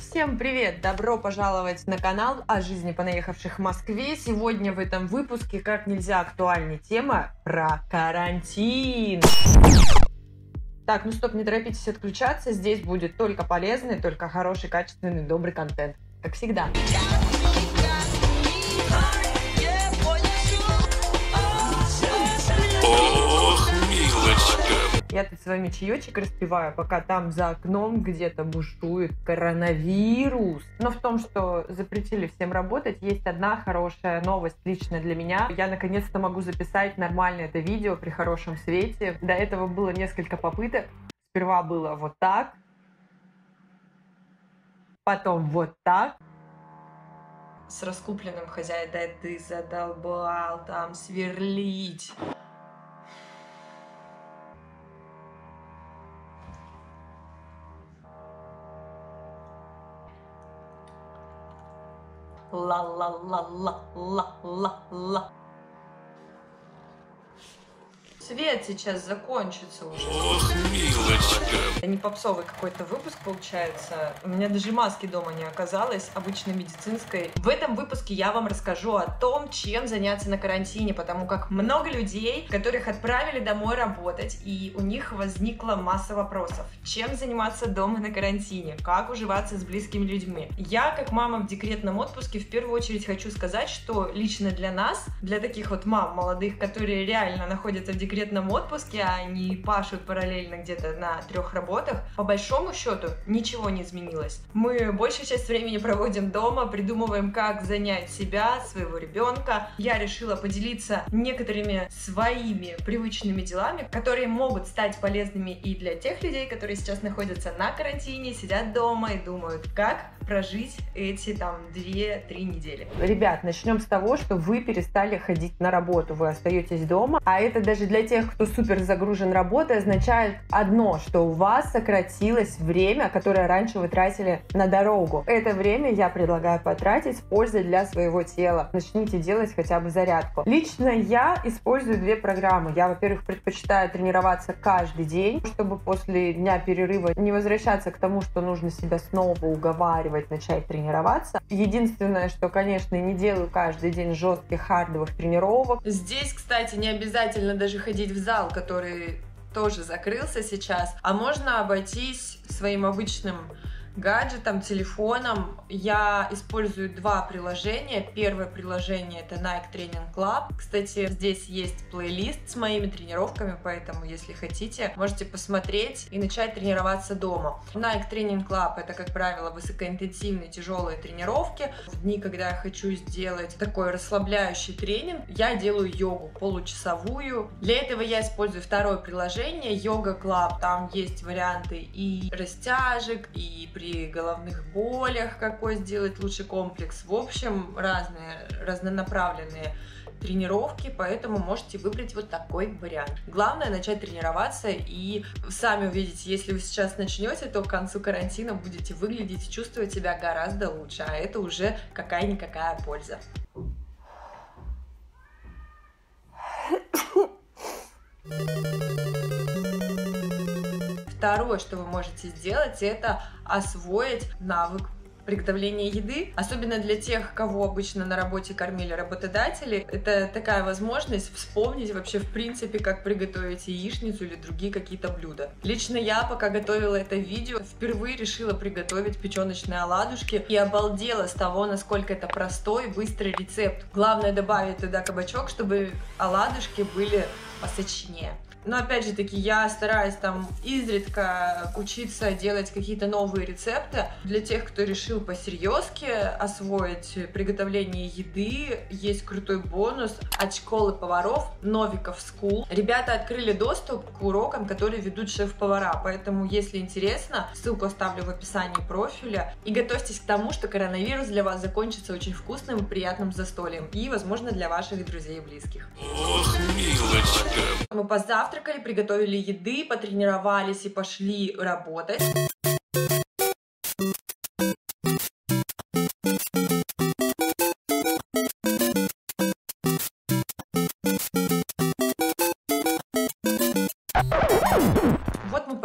Всем привет! Добро пожаловать на канал о жизни понаехавших в Москве. Сегодня в этом выпуске как нельзя актуальнее тема про карантин. Так, ну стоп, не торопитесь отключаться. Здесь будет только полезный, только хороший, качественный, добрый контент. Как всегда. Ох, милочка. Я тут с вами чаечек распиваю, пока там за окном где-то бушует коронавирус. Но в том, что запретили всем работать, есть одна хорошая новость лично для меня. Я наконец-то могу записать нормально это видео при хорошем свете. До этого было несколько попыток. Сперва было вот так, потом вот так. С раскупленным хозяином, да ты задолбал там сверлить. Ла-ла-ла-ла-ла-ла-ла. Свет сейчас закончится уже. Ох, милочка. Не попсовый какой-то выпуск получается. У меня даже маски дома не оказалось, обычной медицинской. В этом выпуске я вам расскажу о том, чем заняться на карантине, потому как много людей, которых отправили домой работать, и у них возникла масса вопросов. Чем заниматься дома на карантине? Как уживаться с близкими людьми? Я, как мама в декретном отпуске, в первую очередь хочу сказать, что лично для нас, для таких вот мам молодых, которые реально находятся в декретном отпуске, а не пашут параллельно где-то на 3 работах, по большому счету ничего не изменилось. Мы большую часть времени проводим дома, придумываем, как занять себя, своего ребенка. Я решила поделиться некоторыми своими привычными делами, которые могут стать полезными и для тех людей, которые сейчас находятся на карантине, сидят дома и думают, как прожить эти там 2-3 недели. Ребят, начнем с того, что вы перестали ходить на работу, вы остаетесь дома, а это даже для тех, кто супер загружен работой, означает одно, что у вас сократилось время, которое раньше вы тратили на дорогу. Это время я предлагаю потратить с пользой для своего тела. Начните делать хотя бы зарядку. Лично я использую 2 программы. Я, во-первых, предпочитаю тренироваться каждый день, чтобы после дня перерыва не возвращаться к тому, что нужно себя снова уговаривать начать тренироваться. Единственное, что, конечно, не делаю каждый день жестких хардовых тренировок. Здесь, кстати, не обязательно даже ходить в зал, который тоже закрылся сейчас, а можно обойтись своим обычным гаджетом, телефоном. Я использую 2 приложения. Первое приложение — это Nike Training Club. Кстати, здесь есть плейлист с моими тренировками, поэтому, если хотите, можете посмотреть и начать тренироваться дома. Nike Training Club — это, как правило, высокоинтенсивные тяжелые тренировки. В дни, когда я хочу сделать такой расслабляющий тренинг, я делаю йогу получасовую. Для этого я использую второе приложение Yoga Club. Там есть варианты и растяжек, и при головных болях, какой сделать лучший комплекс. В общем, разные разнонаправленные тренировки, поэтому можете выбрать вот такой вариант. Главное — начать тренироваться, и сами увидите, если вы сейчас начнете, то к концу карантина будете выглядеть и чувствовать себя гораздо лучше, а это уже какая-никакая польза. Второе, что вы можете сделать, это освоить навык приготовления еды, особенно для тех, кого обычно на работе кормили работодатели. Это такая возможность вспомнить вообще в принципе, как приготовить яичницу или другие какие-то блюда. Лично я, пока готовила это видео, впервые решила приготовить печеночные оладушки и обалдела с того, насколько это простой, быстрый рецепт. Главное — добавить туда кабачок, чтобы оладушки были посочнее. Но опять же таки, я стараюсь там изредка учиться делать какие-то новые рецепты. Для тех, кто решил посерьезки освоить приготовление еды, есть крутой бонус от школы поваров Novikov School. Ребята открыли доступ к урокам, которые ведут шеф-повара, поэтому, если интересно, ссылку оставлю в описании профиля. И готовьтесь к тому, что коронавирус для вас закончится очень вкусным и приятным застольем, и, возможно, для ваших друзей и близких. Ох, милочка. Мы позавтракали, приготовили еды, потренировались и пошли работать. Вот мы поработали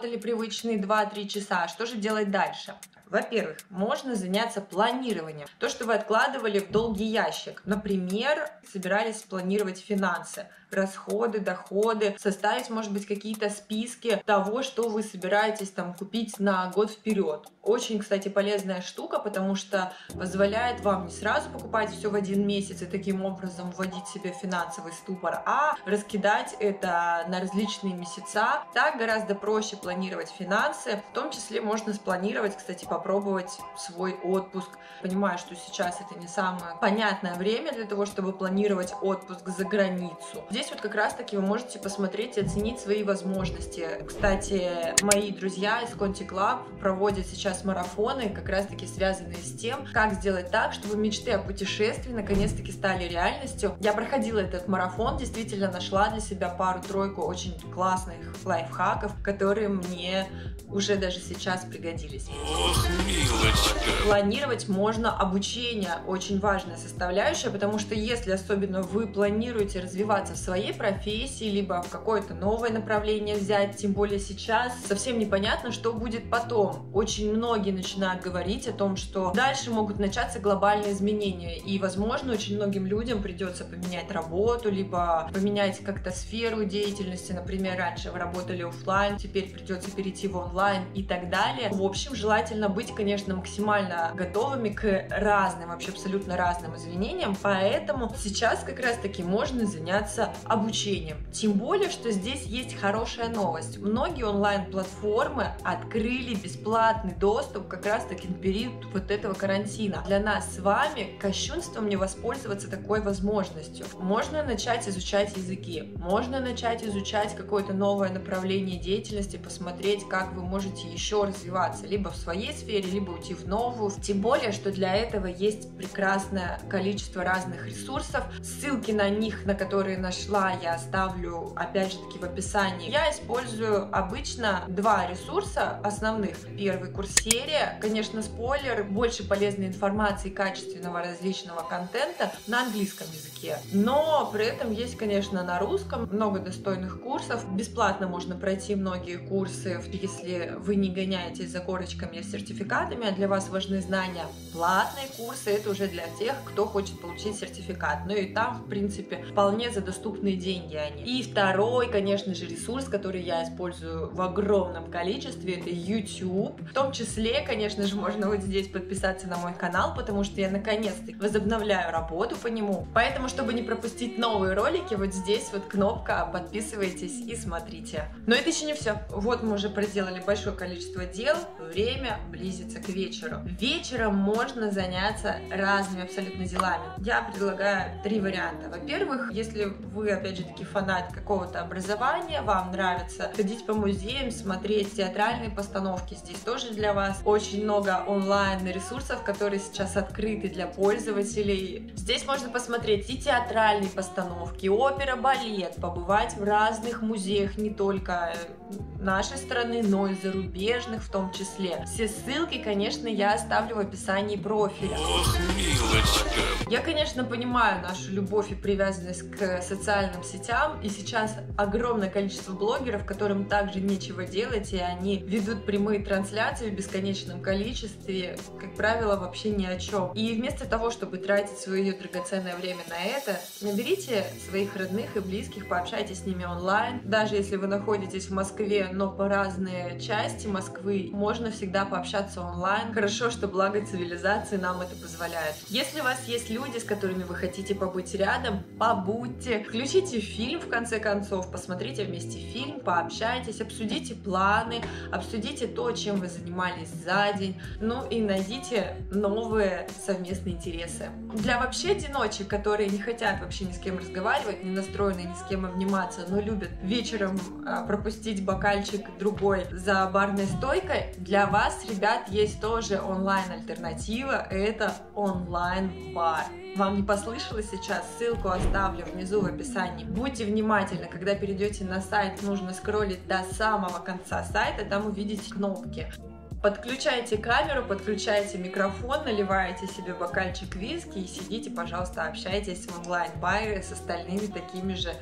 отработали привычные 2-3 часа. Что же делать дальше? Во-первых, можно заняться планированием. То, что вы откладывали в долгий ящик. Например, собирались планировать финансы, расходы, доходы, составить, может быть, какие-то списки того, что вы собираетесь там купить на год вперед. Очень, кстати, полезная штука, потому что позволяет вам не сразу покупать все в один месяц и таким образом вводить себя в финансовый ступор, а раскидать это на различные месяца. Так гораздо проще планировать финансы. В том числе можно спланировать, кстати, попробовать свой отпуск. Понимаю, что сейчас это не самое понятное время для того, чтобы планировать отпуск за границу. Здесь вот как раз-таки вы можете посмотреть и оценить свои возможности. Кстати, мои друзья из Conti Club проводят сейчас марафоны, как раз-таки связанные с тем, как сделать так, чтобы мечты о путешествии наконец-таки стали реальностью. Я проходила этот марафон, действительно нашла для себя пару-тройку очень классных лайфхаков, которые мне уже даже сейчас пригодились. Ох, милочка. Планировать можно обучение, очень важная составляющая, потому что если особенно вы планируете развиваться в своей профессии, либо в какое-то новое направление взять, тем более сейчас, совсем непонятно, что будет потом. Очень многие начинают говорить о том, что дальше могут начаться глобальные изменения, и, возможно, очень многим людям придется поменять работу, либо поменять как-то сферу деятельности. Например, раньше вы работали офлайн, теперь придется перейти в онлайн и так далее. В общем, желательно быть, конечно, максимально готовыми к разным, вообще абсолютно разным изменениям, поэтому сейчас как раз-таки можно заняться обучением. Тем более, что здесь есть хорошая новость. Многие онлайн-платформы открыли бесплатный доступ как раз-таки на период вот этого карантина. Для нас с вами кощунством не воспользоваться такой возможностью. Можно начать изучать языки, можно начать изучать какое-то новое направление деятельности, посмотреть, как вы можете еще развиваться, либо в своей сфере, либо уйти в новую. Тем более, что для этого есть прекрасное количество разных ресурсов. Ссылки на них, на которые нашла, я оставлю опять же таки в описании. Я использую обычно два ресурса основных. Первый — Курсерия. Конечно, спойлер, больше полезной информации, качественного различного контента на английском языке. Но при этом есть, конечно, на русском много достойных курсов. Бесплатно можно пройти многие курсы, если вы не гоняетесь за корочками с сертификатами, а для вас важны знания. Платные курсы — это уже для тех, кто хочет получить сертификат. Ну и там, в принципе, вполне за доступные деньги они. И второй, конечно же, ресурс, который я использую в огромном количестве, это YouTube. В том числе, конечно же, можно вот здесь подписаться на мой канал, потому что я наконец-то возобновляю работу по нему. Поэтому, чтобы не пропустить новые ролики, вот здесь вот кнопка «Подписывайтесь» и смотрите. Но это еще не все. Вот мы уже проделали большое количество дел, время близится к вечеру. Вечером можно заняться разными абсолютно делами. Я предлагаю 3 варианта. Во-первых, если вы, опять же таки, фанат какого-то образования, вам нравится ходить по музеям, смотреть театральные постановки, здесь тоже для вас очень много онлайн ресурсов, которые сейчас открыты для пользователей. Здесь можно посмотреть и театральные постановки, опера, балет, побывать в разных музеях, не только нашей страны, но и зарубежных в том числе. Все ссылки, конечно, я оставлю в описании профиля. Ох, милочка. Я, конечно, понимаю нашу любовь и привязанность к социальным сетям, и сейчас огромное количество блогеров, которым также нечего делать, и они ведут прямые трансляции в бесконечном количестве, как правило, вообще ни о чем. И вместо того, чтобы тратить свое драгоценное время на это, наберите своих родных и близких, пообщайтесь с ними онлайн. Даже если вы находитесь в Москве, но по разные части Москвы, можно всегда пообщаться онлайн. Хорошо, что благо цивилизации нам это позволяет. Если у вас есть люди, с которыми вы хотите побыть рядом, побудьте. Включите фильм, в конце концов, посмотрите вместе фильм, пообщайтесь, обсудите планы, обсудите то, чем вы занимались за день, ну и найдите новые совместные интересы. Для вообще одиночек, которые не хотят вообще ни с кем разговаривать, не настроены ни с кем обниматься, но любят вечером пропустить бокальчик другой за барной стойкой, для вас, ребят, есть тоже онлайн-альтернатива, это онлайн-бар. Вам не послышалось сейчас? Ссылку оставлю внизу в описании. Будьте внимательны, когда перейдете на сайт, нужно скроллить до самого конца сайта, там увидите кнопки. Подключайте камеру, подключайте микрофон, наливаете себе бокальчик виски и сидите, пожалуйста, общайтесь в онлайн-баре с остальными такими же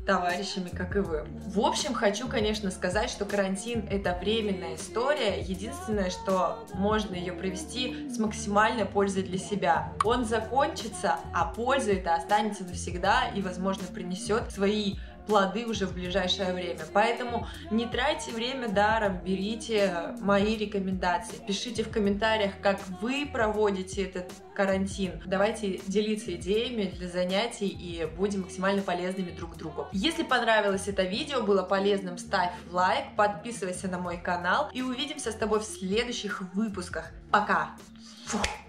товарищами, как и вы. В общем, хочу, конечно, сказать, что карантин — это временная история. Единственное, что можно ее провести с максимальной пользой для себя. Он закончится, а польза это останется навсегда и, возможно, принесет свои плоды уже в ближайшее время. Поэтому не тратьте время даром, берите мои рекомендации, пишите в комментариях, как вы проводите этот карантин. Давайте делиться идеями для занятий и будем максимально полезными друг другу. Если понравилось это видео, было полезным, ставь лайк, подписывайся на мой канал и увидимся с тобой в следующих выпусках. Пока! Фух.